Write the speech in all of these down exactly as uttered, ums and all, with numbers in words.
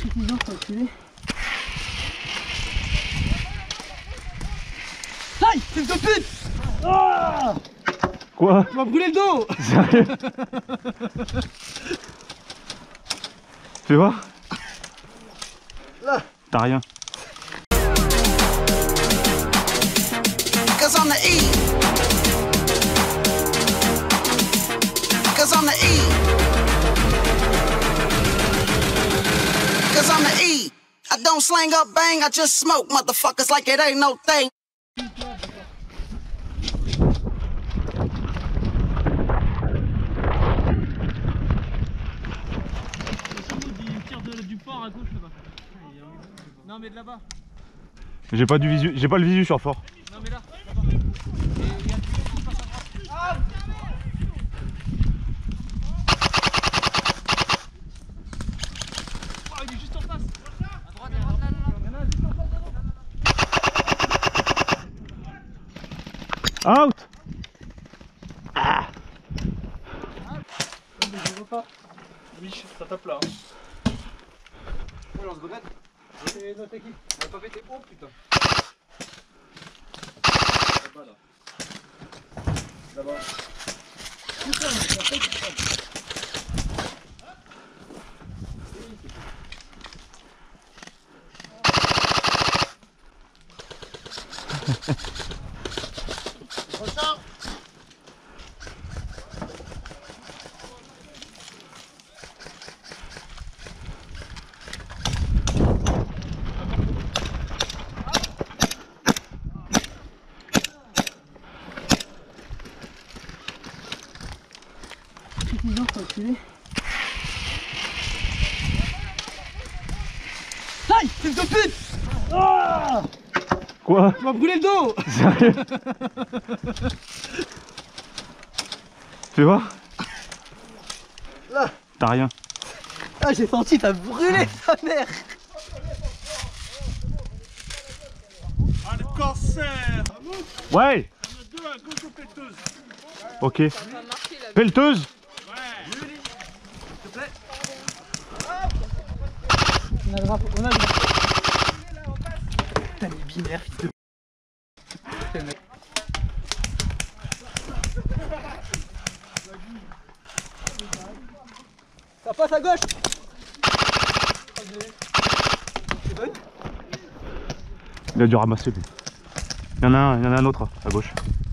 suffisant pour tuer. Aïe, fils de pute. Oh, quoi? tu m'as brûlé le dos. Sérieux? Fais voir. Là. T'as rien. Cause I'm the E. Cause I'm the E. Cause I'm the E. I don't slang up bang, I just smoke motherfuckers like it ain't no thing. Du fort à gauche là-bas. Non mais de là-bas. J'ai pas du visu, j'ai pas le visu sur le fort. Non mais là, là-bas. Et il y a du qui passe à droite. Ah, oh, il est juste en face. À droite, à droite, là, là, là. Il y en a un juste en face, là, là. Out. Ah. Mais je vois pas. Oui, ça tape là. Ouais, on se regrette. C'est notre équipe. On a pas pété. Oh putain. Là-bas là. Là-bas. Putain, mais ça fait putain. Ressort. Suffisant pour tuer. Aïe, fils de pute. Oh, Quoi? tu m'as brûlé le dos. Sérieux? Fais voir. Là. T'as rien. Ah, j'ai senti, t'as brûlé ta mère. Ah, le cancer. Ouais. Deux à gauche aux pelleteuses. Ok. Pelleteuse. On a le drapeau, on a le drapeau. Putain, les binaires, fils de putain, mec. Ça passe à gauche. C'est bonne. Il a dû ramasser lui. Il y en a un, il y en a un autre à gauche.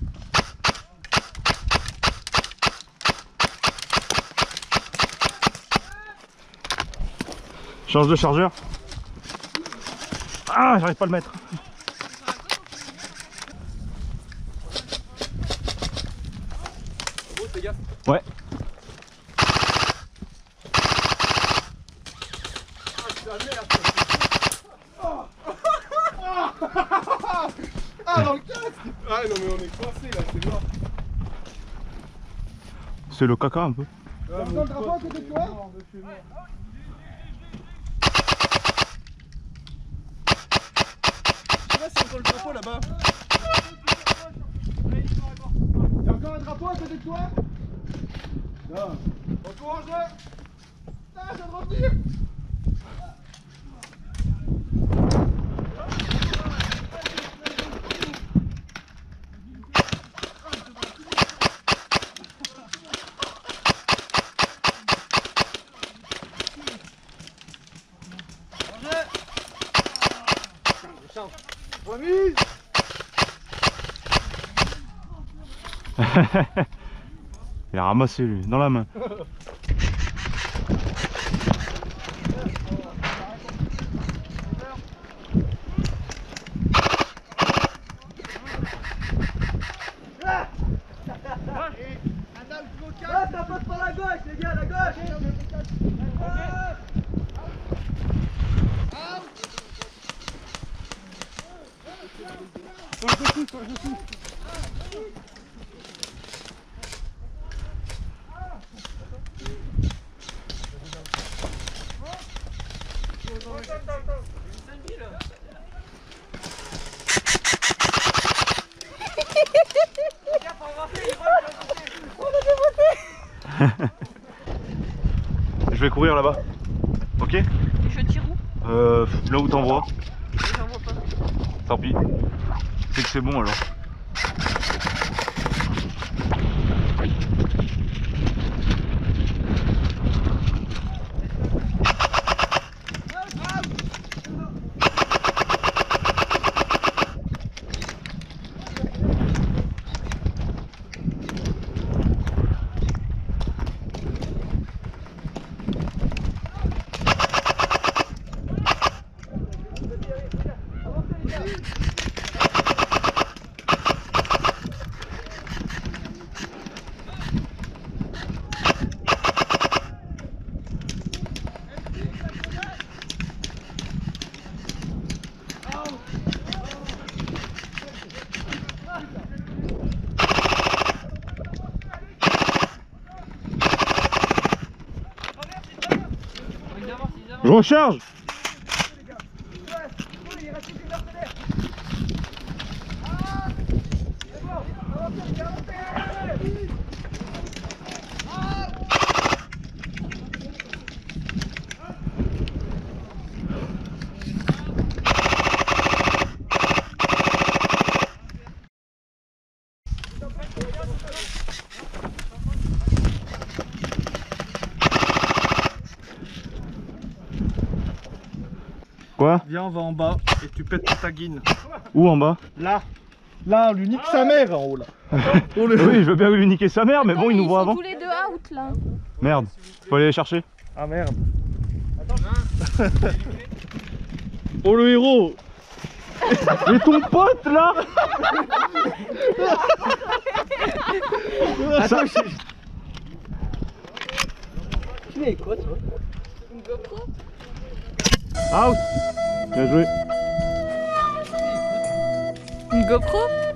Change de chargeur. Ah, j'arrive pas à le mettre. Gros, fais gaffe. Ouais. Ah, dans le casque. Ah non mais on est coincé là, c'est mort. C'est le caca un peu. T'as besoin de drapeau à côté de toi? Je sais pas si c'est encore le drapeau là-bas. Y'a encore un drapeau à côté de toi? Non. Encourage-le. Ah, je viens de revenir. Remise. Il a ramassé lui, dans la main. Ah, ça passe par la gauche, les gars, la gauche. Ah. Je vais courir là-bas. Ok? Je tire où? Euh, là où t'envoies. J'en vois pas. Tant pis. C'est que c'est bon alors. Je recharge. Quoi? Viens, on va en bas et tu pètes ta guine. Où en bas? Là. Là, on lui nique sa mère en haut là. Oui, je veux bien lui niquer sa mère, mais bon, il nous voit avant. Ils sont tous les deux out là. Merde, faut aller les chercher. Ah merde. Oh le héros. Et ton pote là? Attends, je... Tu es quoi toi? Une GoPro? Out. Bien joué. Une GoPro?